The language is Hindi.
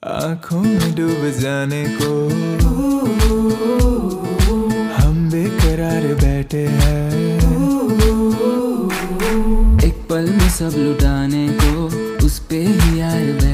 आंखों में डूब जाने को हम बेकरार बैठे हैं। एक पल में सब लुटाने को उस पे ही यार